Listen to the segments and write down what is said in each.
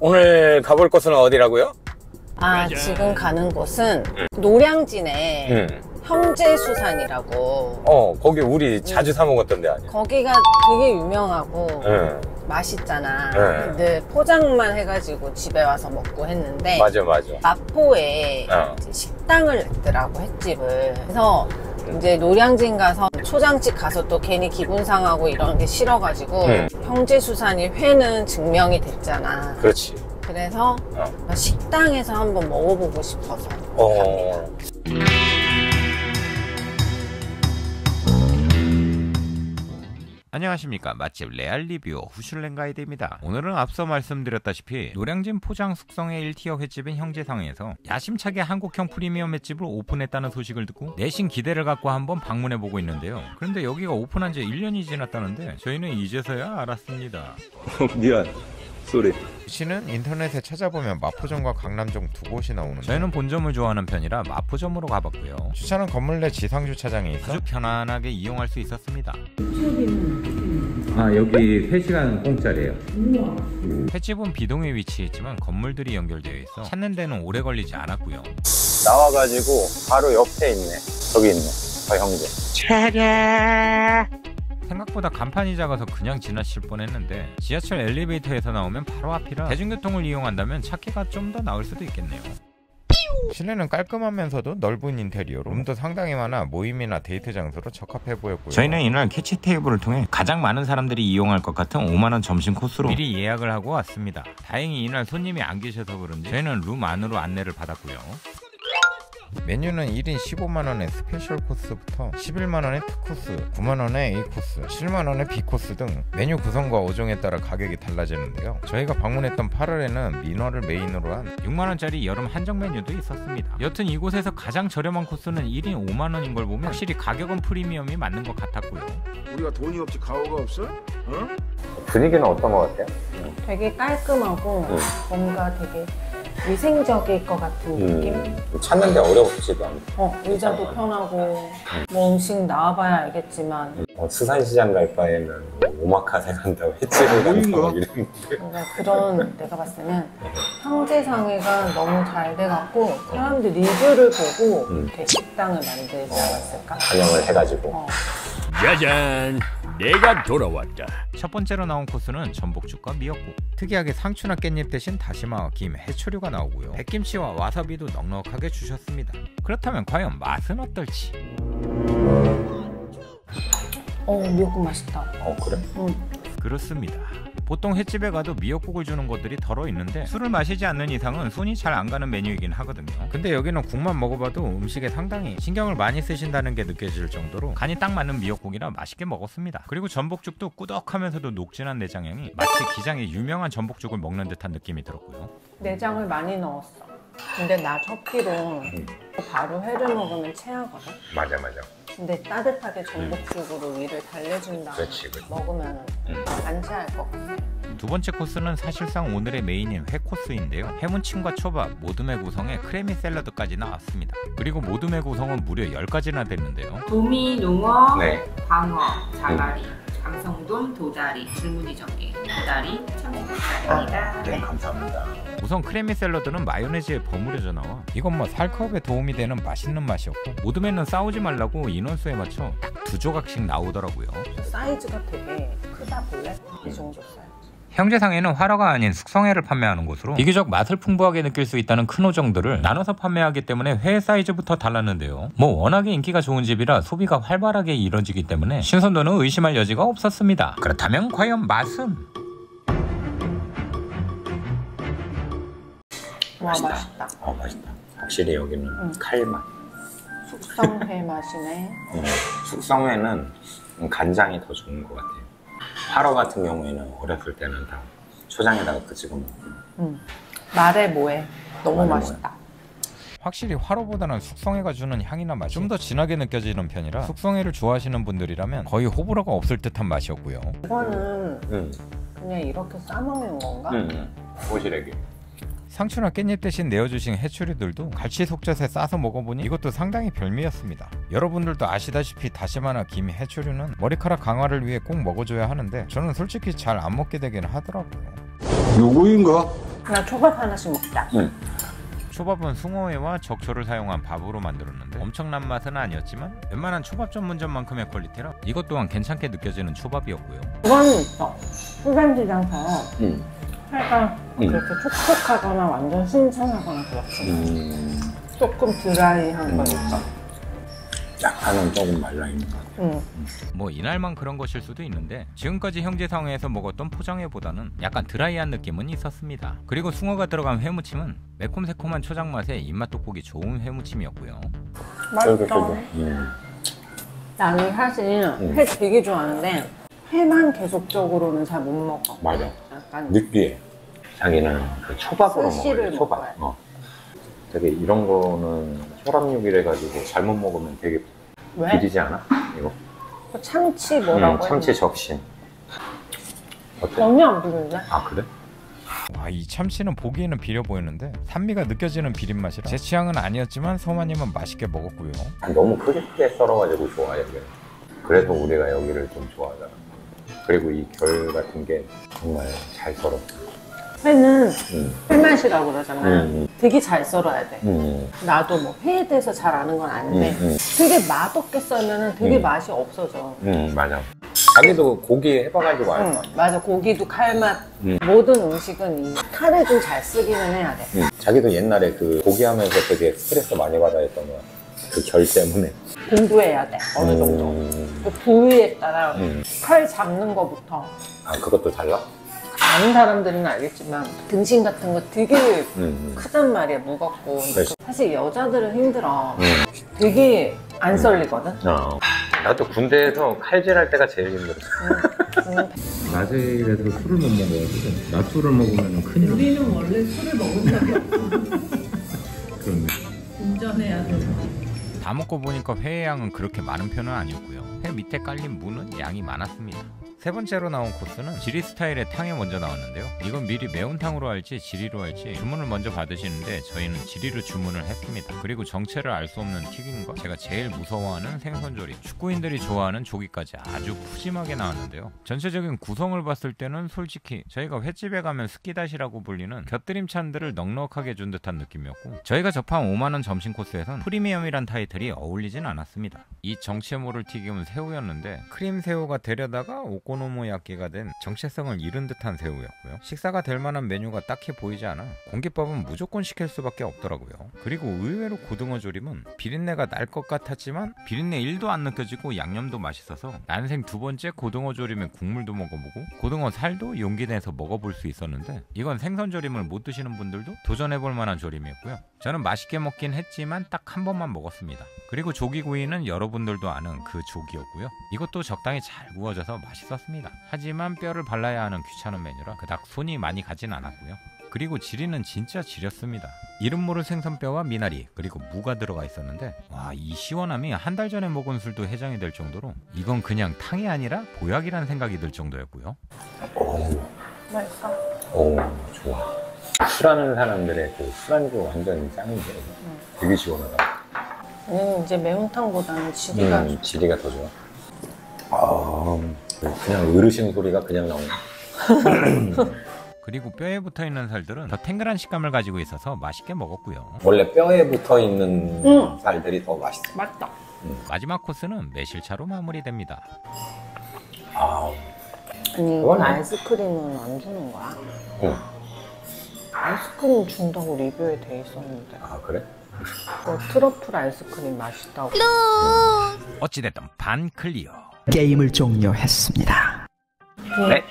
오늘 가볼 곳은 어디라고요? 지금 가는 곳은 노량진에 형제수산이라고. 거기 우리 자주 사 먹었던데 아니야? 거기가 되게 유명하고 맛있잖아. 근데 포장만 해가지고 집에 와서 먹고 했는데 맞아. 마포에 이제 식당을 냈더라고, 횟집을. 그래서 이제 노량진 가서 초장집 가서 또 괜히 기분 상하고 이런 게 싫어가지고 형제수산이 회는 증명이 됐잖아. 그렇지. 그래서 식당에서 한번 먹어보고 싶어서 갑니다. 안녕하십니까. 맛집 레알리뷰 후슐랭 가이드입니다. 오늘은 앞서 말씀드렸다시피 노량진 포장 숙성의 1티어 횟집인 형제상에서 야심차게 한국형 프리미엄 횟집을 오픈했다는 소식을 듣고 내심 기대를 갖고 한번 방문해보고 있는데요. 그런데 여기가 오픈한 지 1년이 지났다는데 저희는 이제서야 알았습니다. 미안. 쏘리. 위치는 인터넷에 찾아보면 마포점과 강남점 두 곳이 나오는데 저희는 본점을 좋아하는 편이라 마포점으로 가봤고요. 주차는 건물 내 지상주차장에 있어 아주 편안하게 이용할 수 있었습니다. 여기 3시간 공짜래요. 횟집은 비동에 위치했지만 건물들이 연결되어 있어 찾는 데는 오래 걸리지 않았고요. 나와가지고 바로 옆에 있네. 저기 있네. 저 형제. 생각보다 간판이 작아서 그냥 지나칠 뻔했는데 지하철 엘리베이터에서 나오면 바로 앞이라 대중교통을 이용한다면 찾기가 좀 더 나을 수도 있겠네요. 실내는 깔끔하면서도 넓은 인테리어로 룸도 상당히 많아 모임이나 데이트 장소로 적합해 보였고요. 저희는 이날 캐치 테이블을 통해 가장 많은 사람들이 이용할 것 같은 5만원 점심 코스로 미리 예약을 하고 왔습니다. 다행히 이날 손님이 안 계셔서 그런지 저희는 룸 안으로 안내를 받았고요. 메뉴는 1인 15만원의 스페셜 코스부터 11만원의 특코스, 9만원의 A코스, 7만원의 B코스 등 메뉴 구성과 어종에 따라 가격이 달라지는데요. 저희가 방문했던 8월에는 민어를 메인으로 한 6만원짜리 여름 한정 메뉴도 있었습니다. 여튼 이곳에서 가장 저렴한 코스는 1인 5만원인 걸 보면 확실히 가격은 프리미엄이 맞는 것 같았고요. 우리가 돈이 없지 가오가 없어? 분위기는 어떤 것 같아요? 되게 깔끔하고 뭔가 되게 위생적일 것 같은 느낌? 찾는데 어렵지도 않고 의자도 편하고 뭐 음식 나와봐야 알겠지만 수산시장 갈 바에는 오마카세 간다고 횟집을 간다고 이런 그런 내가 봤을 때는 형제상회가 너무 잘 돼갖고 사람들 리뷰를 보고 이렇게 식당을 만들지 않았을까? 반영을 해가지고 짜잔! 내가 돌아왔다. 첫 번째로 나온 코스는 전복죽과 미역국. 특이하게 상추나 깻잎 대신 다시마와 김, 해초류가 나오고요. 백김치와 와사비도 넉넉하게 주셨습니다. 그렇다면 과연 맛은 어떨지? 미역국 맛있다. 그래? 그렇습니다. 보통 횟집에 가도 미역국을 주는 곳들이 덜어 있는데 술을 마시지 않는 이상은 손이 잘 안 가는 메뉴이긴 하거든요. 근데 여기는 국만 먹어봐도 음식에 상당히 신경을 많이 쓰신다는 게 느껴질 정도로 간이 딱 맞는 미역국이라 맛있게 먹었습니다. 그리고 전복죽도 꾸덕하면서도 녹진한 내장향이 마치 기장의 유명한 전복죽을 먹는 듯한 느낌이 들었고요. 내장을 많이 넣었어. 근데 나 첫끼로 바로 회를 먹으면 체하거든. 맞아. 근데 따뜻하게 전복죽으로 위를 달래준 다음에 먹으면 안 체할 것 같아. 두 번째 코스는 사실상 오늘의 메인인 회 코스인데요. 해무침과 초밥, 모둠회 구성에 크래미 샐러드까지 나왔습니다. 그리고 모둠회 구성은 무려 10가지나 됐는데요. 도미, 농어, 광어, 자가리, 감성돔, 도다리, 줄무늬 전개, 도다리, 참치살입니다. 네, 감사합니다. 우선 크래미 샐러드는 마요네즈에 버무려져 나와 이건 뭐 살컵에 도움이 되는 맛있는 맛이었고 모둠회는 싸우지 말라고 인원수에 맞춰 딱 2조각씩 나오더라고요. 사이즈가 되게 크다 볼래? 이 정도 사이즈. 형제상에는 화로가 아닌 숙성회를 판매하는 곳으로 비교적 맛을 풍부하게 느낄 수 있다는 큰 오정들을 나눠서 판매하기 때문에 회 사이즈부터 달랐는데요. 뭐 워낙에 인기가 좋은 집이라 소비가 활발하게 이뤄지기 때문에 신선도는 의심할 여지가 없었습니다. 그렇다면 과연 맛은? 와 맛있다. 맛있다. 확실히 여기는 칼맛. 숙성회 맛이네. 숙성회는 간장이 더 좋은 것 같아요. 화로 같은 경우에는 어렸을 때는 다 초장에다가 찍어 먹고. 말해 뭐해. 너무 맛있다. 확실히 화로보다는 숙성회가 주는 향이나 맛이 좀 더 진하게 느껴지는 편이라 숙성회를 좋아하시는 분들이라면 거의 호불호가 없을 듯한 맛이었고요. 이거는 그냥 이렇게 싸먹는 건가? 오시래기. 상추나 깻잎 대신 내어주신 해초리들도 갈치 속젓에 싸서 먹어보니 이것도 상당히 별미였습니다. 여러분들도 아시다시피 다시마나 김, 해초류는 머리카락 강화를 위해 꼭 먹어줘야 하는데 저는 솔직히 잘 안 먹게 되긴 하더라고요. 누구인가? 나 초밥 하나씩 먹자. 초밥은 숭어회와 적초를 사용한 밥으로 만들었는데 엄청난 맛은 아니었지만 웬만한 초밥 전문점만큼의 퀄리티라 이것 또한 괜찮게 느껴지는 초밥이었고요. 그거는 있어. 수산시장처럼 살짝 그렇게 촉촉하거나 완전 신선하거나 그렇지. 조금 드라이한 건 있어. 약간은 조금 말라있는 것 같아요. 뭐 이날만 그런 것일 수도 있는데 지금까지 형제상회에서 먹었던 포장회보다는 약간 드라이한 느낌은 있었습니다. 그리고 숭어가 들어간 회무침은 매콤새콤한 초장 맛에 입맛 돋보기 좋은 회무침이었고요. 맛있다. 나는 사실 회 되게 좋아하는데 회만 계속적으로는 잘 못 먹어. 맞아. 약간 느끼해. 자기는 그 초밥으로 스시를 먹어요. 초밥. 되게 이런 거는 혈압육이라 해가지고 잘못 먹으면 되게 왜? 비리지 않아? 이거? 그 참치 뭐라고 참치 했는데? 적신. 어때? 전혀 안 비린데? 아 그래? 와, 이 참치는 보기에는 비려 보이는데 산미가 느껴지는 비린 맛이라 제 취향은 아니었지만 서마님은 맛있게 먹었고요. 너무 크게 썰어가지고 좋아해. 그래서 우리가 여기를 좀 좋아하잖아. 그리고 이 결 같은 게 정말 잘 썰었어. 회는 회맛이라고 그러잖아. 되게 잘 썰어야 돼. 나도 뭐 회에 대해서 잘 아는 건 아닌데 되게 맛없게 썰면 되게 맛이 없어져. 맞아. 자기도 고기 해봐가지고 알아. 맞아. 고기도 칼맛. 모든 음식은 이 칼을 좀 잘 쓰기는 해야 돼. 자기도 옛날에 그 고기 하면서 되게 스트레스 많이 받아 했던 거야. 그 결 때문에. 공부해야 돼. 어느 정도. 그 부위에 따라 칼 잡는 거부터. 아 그것도 달라? 아는 사람들은 알겠지만 등심 같은 거 되게 크단 말이야. 무겁고. 사실 여자들은 힘들어. 되게 안 썰리거든. 나도 군대에서 칼질할 때가 제일 힘들었어. 낮에 일해서 술을 못 먹어가지고 낮술을 먹으면 큰일 나. 우리는 원래 술을 먹은 적이 없어. 그렇네. 운전해야 돼서. 다 먹고 보니까 회의 양은 그렇게 많은 편은 아니었고요. 회 밑에 깔린 무는 양이 많았습니다. 세 번째로 나온 코스는 지리 스타일의 탕이 먼저 나왔는데요. 이건 미리 매운탕으로 할지 지리로 할지 주문을 먼저 받으시는데 저희는 지리로 주문을 했습니다. 그리고 정체를 알 수 없는 튀김과 제가 제일 무서워하는 생선조림, 축구인들이 좋아하는 조기까지 아주 푸짐하게 나왔는데요. 전체적인 구성을 봤을 때는 솔직히 저희가 횟집에 가면 스키다시라고 불리는 곁들임 찬들을 넉넉하게 준 듯한 느낌이었고 저희가 접한 5만원 점심 코스에선 프리미엄이란 타이틀이 어울리진 않았습니다. 이 정체모를 튀김은 새우였는데 크림 새우가 되려다가 오코노미야끼가 된 정체성을 잃은 듯한 새우였고요. 식사가 될 만한 메뉴가 딱히 보이지 않아 공깃밥은 무조건 시킬 수밖에 없더라고요. 그리고 의외로 고등어 조림은 비린내가 날 것 같았지만 비린내 1도 안 느껴지고 양념도 맛있어서 난생 두 번째 고등어 조림에 국물도 먹어보고 고등어 살도 용기 내서 먹어볼 수 있었는데 이건 생선 조림을 못 드시는 분들도 도전해볼 만한 조림이었고요. 저는 맛있게 먹긴 했지만 딱 한 번만 먹었습니다. 그리고 조기구이는 여러분들도 아는 그 조기였고요. 이것도 적당히 잘 구워져서 맛있었습니다. 하지만 뼈를 발라야 하는 귀찮은 메뉴라 그닥 손이 많이 가진 않았고요. 그리고 지리는 진짜 지렸습니다. 이름 모를 생선뼈와 미나리 그리고 무가 들어가 있었는데 와, 이 시원함이 한 달 전에 먹은 술도 해장이 될 정도로 이건 그냥 탕이 아니라 보약이라는 생각이 들 정도였고요. 오, 맛있어. 오, 좋아. 술하는 사람들의 그 술안주 완전 짱인데 되게 시원하다. 이제 매운탕보다는 지리가 지리가 더 좋아. 그냥 어르신 소리가 그냥 나오네. 그리고 뼈에 붙어있는 살들은 더 탱글한 식감을 가지고 있어서 맛있게 먹었고요. 원래 뼈에 붙어있는 살들이 더 맛있어. 맛있다. 마지막 코스는 매실차로 마무리됩니다. 아니 이건 아이스크림은 안 주는 거야? 응. 아이스크림 준다고 리뷰에 돼 있었는데. 아 그래? 뭐 트러플 아이스크림 맛있다고. 어찌됐든 반 클리어. 게임을 종료했습니다. 네.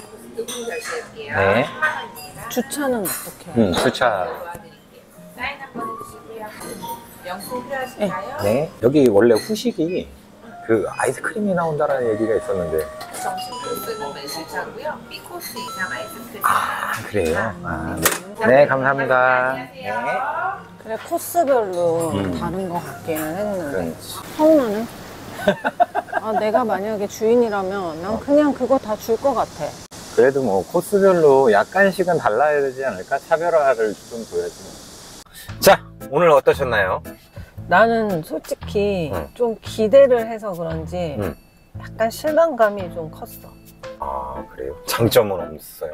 네. 주차는 어떻게 해요? 주차. 사인 한번 해주시고요. 명품 필요하신가요? 네. 여기 원래 후식이 그 아이스크림이 나온다라는 얘기가 있었는데. 점심 코스는 매실차고요. B코스 이상 아이스크림. 아 그래요? 네 감사합니다. 네. 그래 코스별로 다른 거 같기는 했는데. 그렇지. 서운하네. 내가 만약에 주인이라면 난 그냥 그거 다 줄 것 같아. 그래도 뭐 코스별로 약간씩은 달라야 되지 않을까? 차별화를 좀 둬야지. 자, 오늘 어떠셨나요? 나는 솔직히 좀 기대를 해서 그런지 약간 실망감이 좀 컸어. 아 그래요? 장점은 없어요?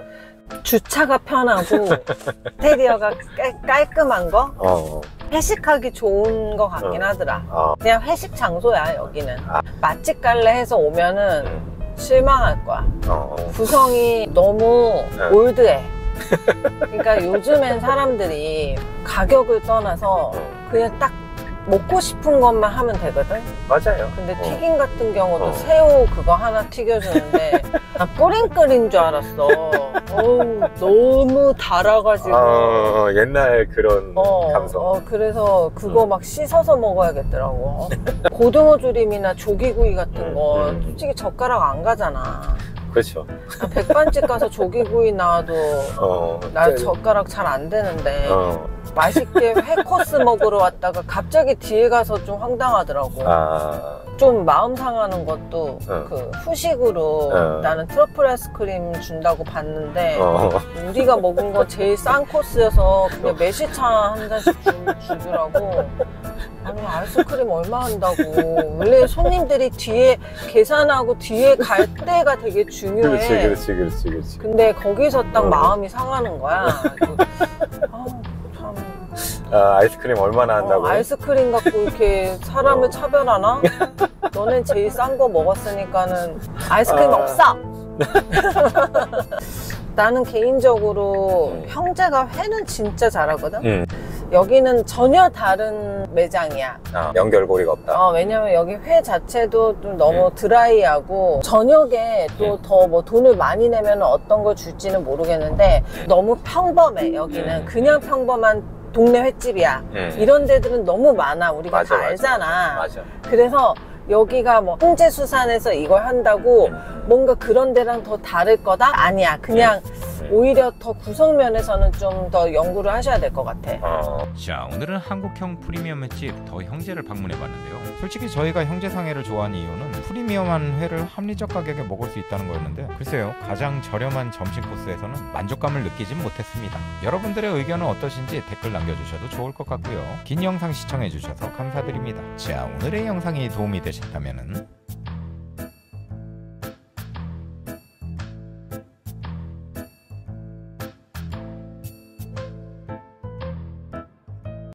주차가 편하고 인테리어가 깔끔한 거? 회식하기 좋은 거 같긴 하더라. 그냥 회식 장소야 여기는. 맛집 갈래 해서 오면은 실망할 거야. 구성이 너무 올드해. 그러니까 요즘엔 사람들이 가격을 떠나서 그냥 딱 먹고 싶은 것만 하면 되거든? 맞아요. 근데 튀김 같은 경우도 새우 그거 하나 튀겨주는데 나 뿌링 끓인 줄 알았어. 어우, 너무 달아가지고. 옛날 그런 감성. 그래서 그거 막 씻어서 먹어야겠더라고. 고등어 조림이나 조기구이 같은 거 솔직히 젓가락 안 가잖아. 그렇죠. 백반집 가서 조기구이 나와도 나 젓가락 잘 안 되는데 맛있게 회 코스 먹으러 왔다가 갑자기 뒤에 가서 좀 황당하더라고. 좀 마음 상하는 것도 그 후식으로 나는 트러플 아이스크림 준다고 봤는데 우리가 먹은 거 제일 싼 코스여서 그냥 매실차 한 잔씩 주더라고. 아니 아이스크림 얼마 한다고. 원래 손님들이 뒤에 계산하고 뒤에 갈 때가 되게 중요해. 그렇지. 근데 거기서 딱 마음이 상하는 거야. 아이스크림 얼마나 한다고? 아이스크림 갖고 이렇게 사람을 차별하나? 너넨 제일 싼 거 먹었으니까는 아이스크림 없어! 나는 개인적으로 형제가 회는 진짜 잘하거든? 여기는 전혀 다른 매장이야. 연결고리가 없다. 왜냐면 여기 회 자체도 좀 너무 드라이하고 저녁에 또 더 뭐 돈을 많이 내면 어떤 걸 줄지는 모르겠는데 너무 평범해. 여기는 그냥 평범한 동네 횟집이야. 이런 데들은 너무 많아. 우리가 다 알잖아. 맞아. 그래서 여기가 뭐 홍제수산에서 이걸 한다고 뭔가 그런 데랑 더 다를 거다? 아니야. 그냥 오히려 더 구성면에서는 좀 더 연구를 하셔야 될 것 같아. 자, 오늘은 한국형 프리미엄 횟집 더 형제를 방문해봤는데요. 솔직히 저희가 형제상회를 좋아하는 이유는 프리미엄한 회를 합리적 가격에 먹을 수 있다는 거였는데 글쎄요, 가장 저렴한 점심 코스에서는 만족감을 느끼진 못했습니다. 여러분들의 의견은 어떠신지 댓글 남겨주셔도 좋을 것 같고요. 긴 영상 시청해주셔서 감사드립니다. 자, 오늘의 영상이 도움이 되셨다면